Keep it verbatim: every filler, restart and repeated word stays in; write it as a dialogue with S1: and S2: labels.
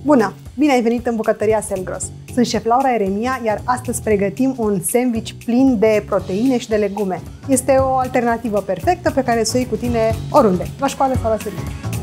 S1: Bună! Bine ai venit în bucătăria Selgros! Sunt șef Laura Eremia, iar astăzi pregătim un sandwich plin de proteine și de legume. Este o alternativă perfectă pe care să o iei cu tine oriunde, la școală sau la serviciu.